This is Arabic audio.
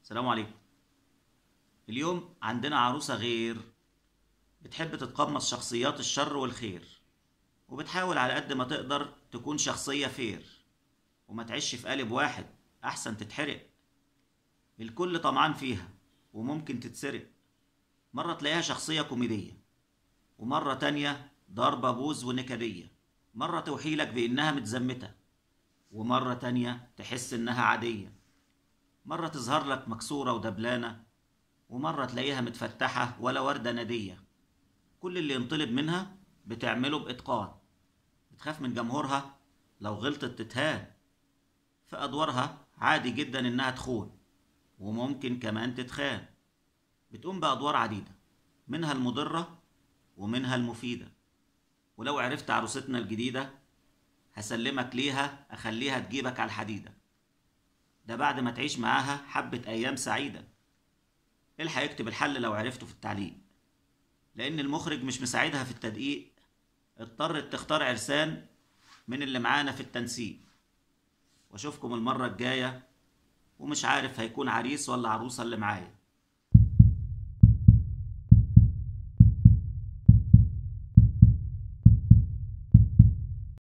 السلام عليكم. اليوم عندنا عروسة غير بتحب تتقمص شخصيات الشر والخير، وبتحاول على قد ما تقدر تكون شخصية فير وما تعيش في قالب واحد، أحسن تتحرق. الكل طمعان فيها وممكن تتسرق. مرة تلاقيها شخصية كوميدية، ومرة تانية ضربة بوز ونكدية. مرة توحيلك بإنها متزمتة، ومرة تانية تحس إنها عادية. مرة تظهر لك مكسورة ودبلانة، ومرة تلاقيها متفتحة ولا وردة ندية. كل اللي ينطلب منها بتعمله بإتقان. بتخاف من جمهورها، لو غلطت تتهان. في أدوارها عادي جدا إنها تخون، وممكن كمان تتخان. بتقوم بأدوار عديدة، منها المضرة ومنها المفيدة. ولو عرفت عروستنا الجديدة هسلمك ليها، أخليها تجيبك على الحديدة. ده بعد ما تعيش معاها حبة أيام سعيدة. الحق يكتب الحل لو عرفته في التعليق، لأن المخرج مش مساعدها في التدقيق. اضطرت تختار عرسان من اللي معانا في التنسيق. واشوفكم المرة الجاية، ومش عارف هيكون عريس ولا عروسة اللي معايا.